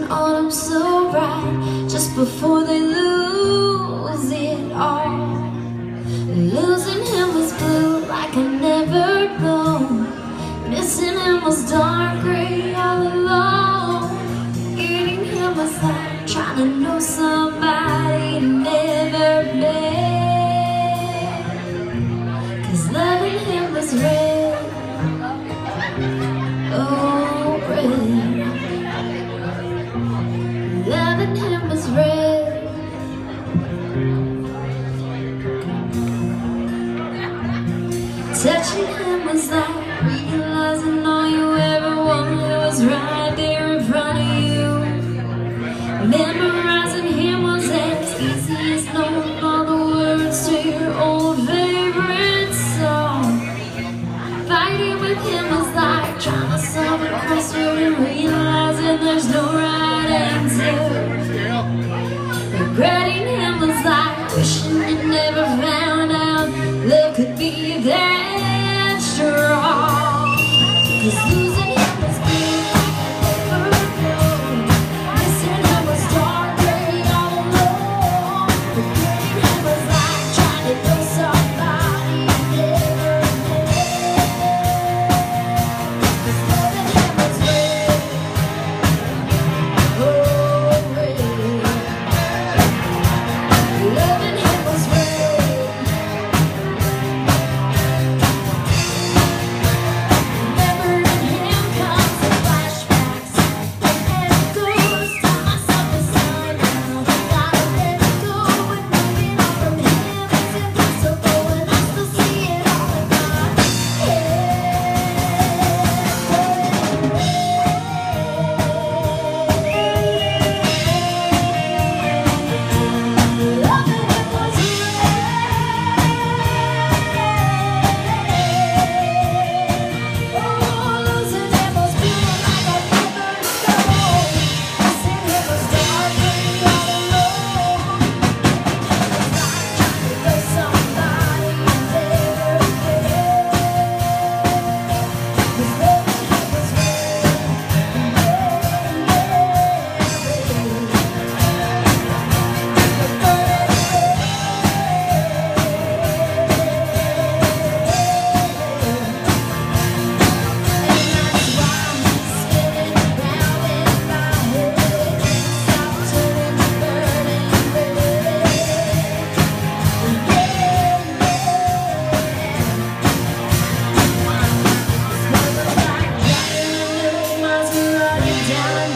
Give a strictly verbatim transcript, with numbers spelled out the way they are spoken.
autumn so bright, just before they lose it all. Losing him was blue like I never known. Missing him was dark gray all alone. Getting him was like trying to know somebody you never met. Cause loving him was red, oh red. Loving him was red. Touching him was like realizing all you ever wanted was right there in front of you. Memorizing him was as easy as knowing all the words to your old favorite song. Fighting with him was like trying to solve a crossword and realizing there's no right answer. Regretting him was like wishing you never found out love could be that strong. 'Cause losing him was blue like I never known. Missing him was dark gray all alone. Regretting him was like trying to know somebody you never met. 'Cause loving him was red, oh red. Loving him was red. Down